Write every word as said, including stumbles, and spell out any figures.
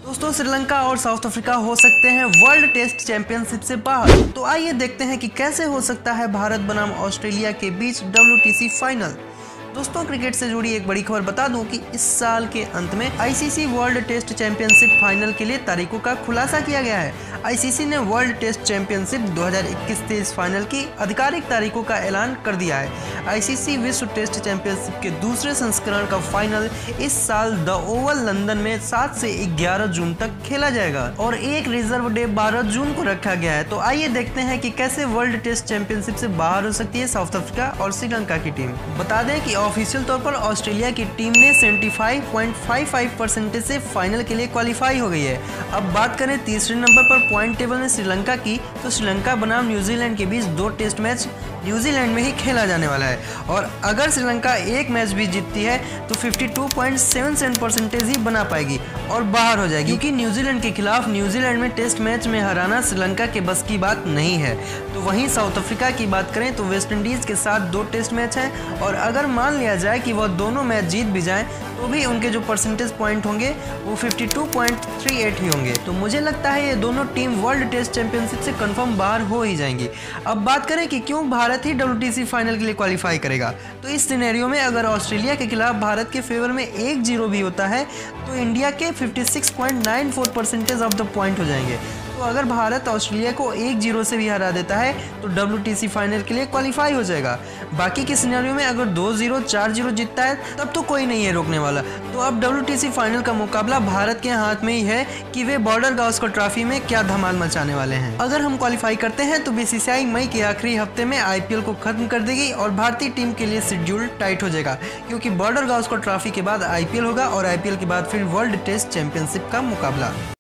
दोस्तों श्रीलंका और south Africa हो सकते हैं वर्ल्ड टेस्ट चैंपियनशिप से बाहर। तो आइए देखते हैं कि कैसे हो सकता है भारत बनाम ऑस्ट्रेलिया के बीच डब्ल्यूटीसी फाइनल। दोस्तों क्रिकेट से जुड़ी एक बड़ी खबर बता दूं कि इस साल के अंत में ICC World Test Championship final के लिए तारीखों का खुलासा किया गया है। आईसीसी ने वर्ल्ड टेस्ट चैंपियनशिप दो हज़ार इक्कीस तेईस फाइनल की आधिकारिक तारीखों का ऐलान कर दिया है। आईसीसी विश्व टेस्ट चैंपियनशिप के दूसरे संस्करण का फाइनल इस साल द ओवल लंदन में सात से ग्यारह जून तक खेला जाएगा और एक रिजर्व डे बारह जून को रखा गया है। तो आइए देखते हैं कि कैसे वर्ल्ड टेस्ट चैंपियनशिप से बाहर हो सकती है साउथ अफ्रीका और श्रीलंका की टीम। बता दें कि ऑफिशियल तौर पर ऑस्ट्रेलिया की टीम ने पचहत्तर पॉइंट पचपन परसेंटेज से फाइनल के लिए क्वालिफाई हो गई है। अब बात करें तीसरे नंबर पर पॉइंट टेबल में श्रीलंका की, तो श्रीलंका बनाम न्यूजीलैंड के बीच दो टेस्ट मैच न्यूजीलैंड में ही खेला जाने वाला है और अगर श्रीलंका एक मैच भी जीतती है तो बावन पॉइंट सात सात परसेंटेज ही बना पाएगी और बाहर हो जाएगी, क्योंकि न्यूजीलैंड के खिलाफ न्यूजीलैंड में टेस्ट मैच में हराना श्रीलंका के बस की बात नहीं है। तो वहीं साउथ अफ्रीका की बात करें तो वेस्ट इंडीज के साथ दो टेस्ट मैच हैं और अगर मान लिया जाए कि वह दोनों मैच जीत भी जाएं तो भी उनके जो परसेंटेज पॉइंट होंगे वो बावन पॉइंट अड़तीस ही होंगे। तो मुझे लगता है ये दोनों टीम वर्ल्ड टेस्ट चैंपियनशिप से कंफर्म बाहर हो ही जाएंगी। अब बात करें कि क्यों भारत ही डब्ल्यूटीसी फाइनल के लिए क्वालिफाई करेगा, तो इस सिनेरियो में अगर ऑस्ट्रेलिया के खिलाफ भारत के फेवर में एक जीरो भी होता है तो इंडिया के छप्पन पॉइंट नौ चार परसेंटेज ऑफ द पॉइंट हो जाएंगे। तो अगर भारत ऑस्ट्रेलिया को एक जीरो से भी हरा देता है तो डब्ल्यूटीसी फाइनल के लिए क्वालिफाई हो जाएगा। बाकी के सिनेरियो में अगर दो जीरो चार जीरो जीतता है तब तो कोई नहीं है रोकने वाला। तो अब डब्ल्यूटीसी फाइनल का मुकाबला भारत के हाथ में ही है कि वे बॉर्डर गावस्कर ट्रॉफी में क्या धमाल मचाने वाले हैं। अगर हम क्वालिफाई करते हैं तो बीसीसीआई मई के आखिरी हफ्ते में आईपीएल को खत्म कर देगी और भारतीय टीम के लिए शेड्यूल टाइट हो जाएगा, क्योंकि बॉर्डर गावस्कर ट्रॉफी के बाद आईपीएल होगा और आईपीएल के बाद फिर वर्ल्ड टेस्ट चैंपियनशिप का मुकाबला।